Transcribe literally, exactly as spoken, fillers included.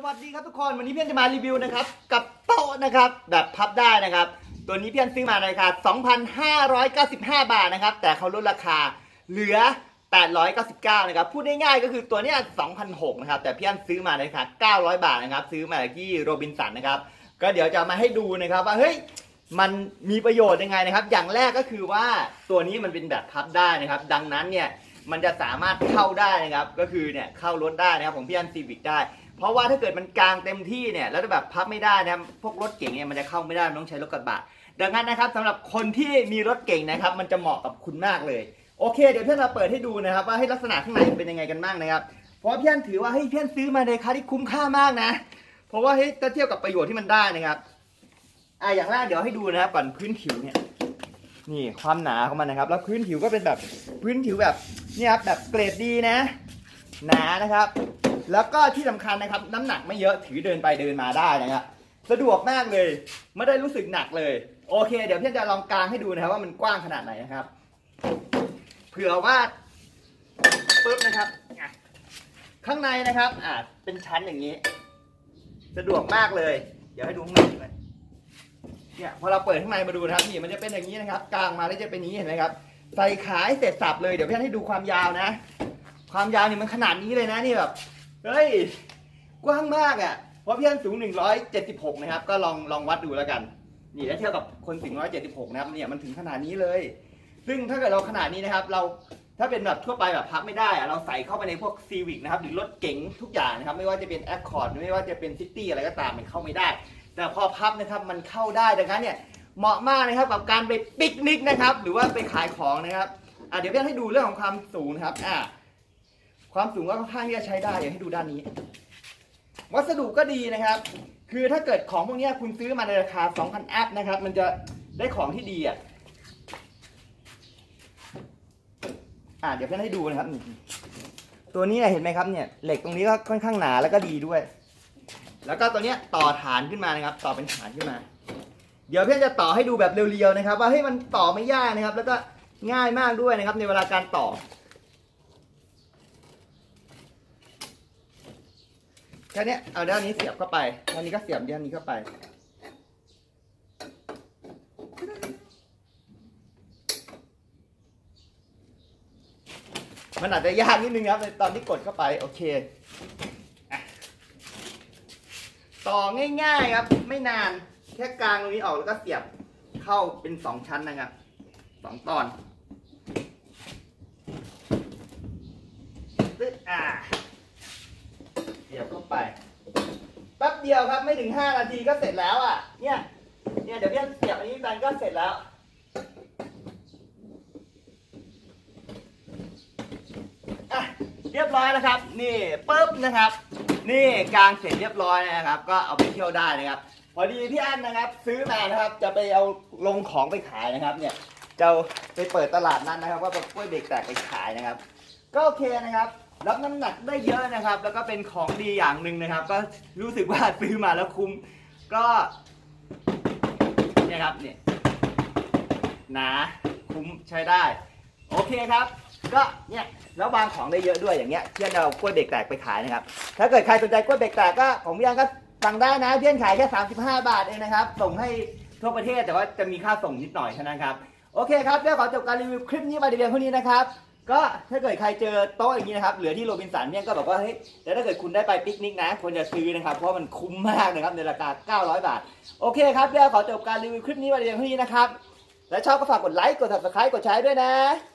วัสดีครับทุกคนวันนี้เพี้ยนจะมารีวิวนะครับกับโต๊ะนะครับแบบพับได้นะครับตัวนี้เพี้ยนซื้อมาในราคา สองพันห้าร้อยเก้าสิบห้า บาทนะครับแต่เขาลดราคาเหลือแปดร้อยเก้าสิบเก้านะครับพูดง่ายๆก็คือตัวนี้ สองพันหกร้อย นะครับแต่เพี้ยนซื้อมาในราคาเก้าร้อยบาทนะครับซื้อมาที่โรบินสันนะครับก็เดี๋ยวจะมาให้ดูนะครับว่าเฮ้ยมันมีประโยชน์ยังไงนะครับอย่างแรกก็คือว่าตัวนี้มันเป็นแบบพับได้นะครับดังนั้นเนี่ยมันจะสามารถเข้าได้นะครับก็คือเนี่ยเข้ารถได้นะครับผมเพี้ยนซีวิกได้เพราะว่าถ้าเกิดมันกลางเต็มที่เนี่ยแล้วแบบพับไม่ได้นะพวกรถเก่งเนี่ยมันจะเข้าไม่ได้มันต้องใช้รถกระบะดังนั้นนะครับสำหรับคนที่มีรถเก่งนะครับมันจะเหมาะกับคุณมากเลยโอเคเดี๋ยวเพื่อนเราเปิดให้ดูนะครับว่าให้ลักษณะข้างในเป็นยังไงกันบ้างนะครับเพราะว่าเพื่อนถือว่าให้เพื่อนซื้อมาในราคาที่คุ้มค่ามากนะเพราะว่าให้ถ้าเทียบกับประโยชน์ที่มันได้นะครับอ่ะอย่างแรกเดี๋ยวให้ดูนะครับก่อนพื้นผิวเนี่ยนี่ความหนาของมันนะครับแล้วพื้นผิวก็เป็นแบบพื้นผิวแบบนี่ครับแบบเกรดดีนะหนานะครับแล้วก็ที่สำคัญนะครับน้ำหนักไม่เยอะถือเดินไปเดินมาได้นะครับสะดวกมากเลยไม่ได้รู้สึกหนักเลยโอเคเดี๋ยวพี่จะลองกางให้ดูนะครับว่ามันกว้างขนาดไหนนะครับเผื่อว่าปึ๊บนะครับข้างในนะครับอ่าเป็นชั้นอย่างนี้สะดวกมากเลยเดี๋ยวให้ดูข้างในเลยเนี่ยพอเราเปิดข้างในมาดูนะครับนี่มันจะเป็นอย่างนี้นะครับกางมาแล้วจะเป็นอย่างนี้เห็นไหมครับใส่ขายเสร็จสับเลยเดี๋ยวพี่ให้ดูความยาวนะความยาวนี่มันขนาดนี้เลยนะนี่แบบเฮ้ยกว้างมากอ่ะเพราะพี่อันสูงหนึ่งร้อยเจ็ดสิบหกนะครับก็ลองลองวัดดูแล้วกันนี่แล้วเทียบกับคนสูงหนึ่งร้อยเจ็ดสิบหกนะครับเนี่ยมันถึงขนาดนี้เลยซึ่งถ้าเกิดเราขนาดนี้นะครับเราถ้าเป็นแบบทั่วไปแบบพับไม่ได้อะเราใส่เข้าไปในพวกซีวิกนะครับหรือรถเก๋งทุกอย่างนะครับไม่ว่าจะเป็นแอคคอร์ดไม่ว่าจะเป็นซิตี้อะไรก็ตามมันเข้าไม่ได้แต่พอพับนะครับมันเข้าได้ดังนั้นเนี่ยเหมาะมากนะครับกับการไปปิกนิกนะครับหรือว่าไปขายของนะครับอ่ะเดี๋ยวพี่ให้ดูเรื่องของความสูงนะครับอ่ะความสูงก็ค่อนข้างที่จะใช้ได้เดี๋ยวให้ดูด้านนี้วัสดุก็ดีนะครับคือถ้าเกิดของพวกนี้คุณซื้อมาในราคา สองพัน อัพนะครับมันจะได้ของที่ดีอ่ะอ่าเดี๋ยวพี่ให้ดูนะครับตัวนี้เห็นไหมครับเนี่ยเหล็กตรงนี้ก็ค่อนข้างหนาแล้วก็ดีด้วยแล้วก็ตัวนี้ต่อฐานขึ้นมานะครับต่อเป็นฐานขึ้นมาเดี๋ยวพี่จะต่อให้ดูแบบเรียวๆนะครับว่าให้มันต่อไม่ยากนะครับแล้วก็ง่ายมากด้วยนะครับในเวลาการต่อแค่นี้เอาด้านนี้เสียบเข้าไปด้านนี้ก็เสียบด้านนี้เข้าไปมันอาจจะยากนิดนึงครับในตอนที่กดเข้าไปโอเคต่อง่ายๆครับไม่นานแค่กางตรงนี้ออกแล้วก็เสียบเข้าเป็นสองชั้นนะครับสองตอนตึ๊ดอ่าเสียบเข้าไปแป๊บเดียวครับไม่ถึงห้านาทีก็เสร็จแล้วอ่ะเนี่ยเนี่ยเดี๋ยวพี่เสียบอันนี้กันก็เสร็จแล้วอ่ะเรียบร้อยนะครับนี่ปึ๊บนะครับนี่กางเสร็จเรียบร้อยนะครับก็เอาไปเที่ยวได้นะครับพอดีพี่อั้นนะครับซื้อมานะครับจะไปเอาลงของไปขายนะครับเนี่ยจะไปเปิดตลาดนั้นนะครับว่าแบบกล้วยเบรกแตกไปขายนะครับก็โอเคนะครับรับน้ำหนักได้เยอะนะครับแล้วก็เป็นของดีอย่างหนึ่งนะครับก็รู้สึกว่าซื้อมาแล้วคุ้มก็เนี่ยครับเนี่ยหนาคุ้มใช้ได้โอเคครับก็เนี่ยแล้ววางของได้เยอะด้วยอย่างเงี้ยเพื่อนเรากล้วยเบรกแตกไปขายนะครับถ้าเกิดใครสนใจกล้วยเบรกแตกก็ของพี่อั้นก็สั่งได้นะเพื่อนขายแค่สามสิบห้าบาทเองนะครับส่งให้ทั่วประเทศแต่ว่าจะมีค่าส่งนิดหน่อยเท่านั้นครับโอเคครับเดี๋ยวขอจบการรีวิวคลิปนี้มาเพียงเท่านี้นะครับก็ถ้าเกิดใครเจอโต๊ะอย่างนี้นะครับเหลือที่โรบินสันเนี่ยก็บอกว่าเฮ้ยแต่ถ้าเกิดคุณได้ไปปิกนิกนะควรจะซื้อนะครับเพราะมันคุ้มมากนะครับในราคาเก้าร้อยบาทโอเคครับเดี๋ยวขอจบการรีวิวคลิปนี้มาเพียงเท่านี้นะครับและชอบก็ฝากกดไลค์กด ซับสไครบ์ กดแชร์ด้วยนะ